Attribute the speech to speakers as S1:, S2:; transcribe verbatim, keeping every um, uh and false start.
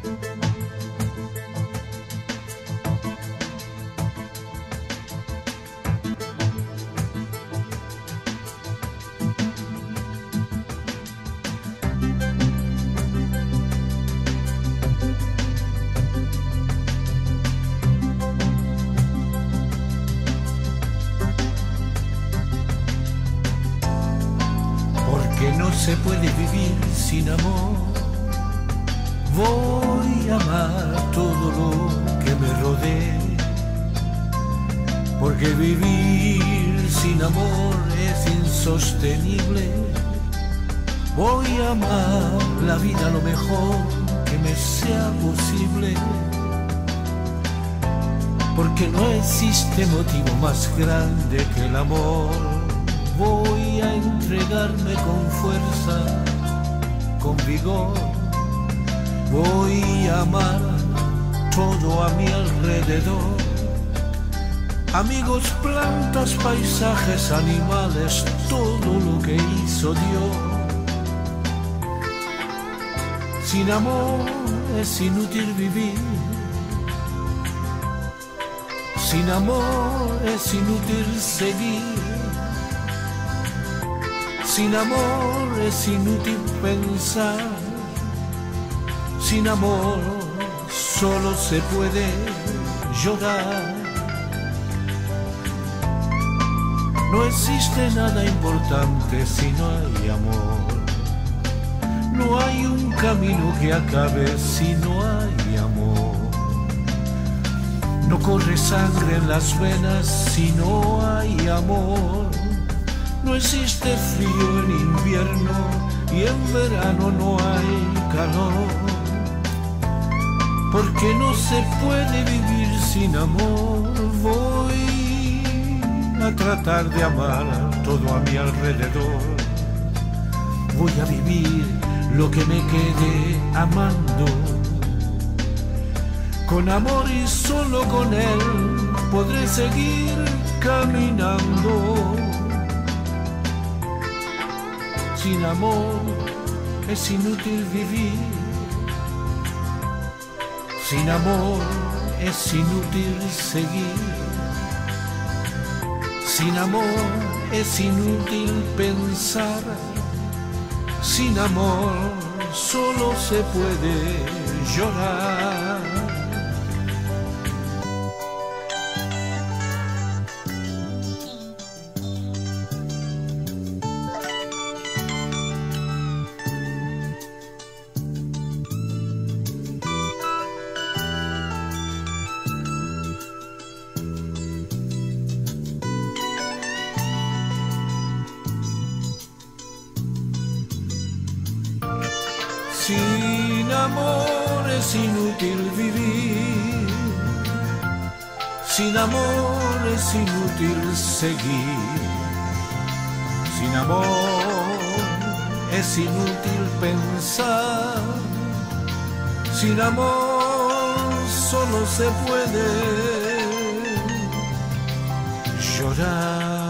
S1: Que no se puede vivir sin amor. Voy a amar todo lo que me rodee, porque vivir sin amor es insostenible. Voy a amar la vida lo mejor que me sea posible, porque no existe motivo más grande que el amor. Voy a entregarme con fuerza, con vigor. Voy a amar todo a mi alrededor. Amigos, plantas, paisajes, animales, todo lo que hizo Dios. Sin amor es inútil vivir. Sin amor es inútil seguir. Sin amor es inútil pensar. Sin amor solo se puede llorar. No existe nada importante si no hay amor. No hay un camino que acabe si no hay amor. No corre sangre en las venas si no hay amor. No existe frío en invierno y en verano no hay calor, porque no se puede vivir sin amor. Voy a tratar de amar todo a mi alrededor. Voy a vivir lo que me quede amando. Con amor y solo con él podré seguir caminando. Sin amor es inútil vivir. Sin amor es inútil seguir. Sin amor es inútil pensar. Sin amor solo se puede llorar. Sin amor es inútil vivir. Sin amor es inútil seguir. Sin amor es inútil pensar. Sin amor solo se puede llorar.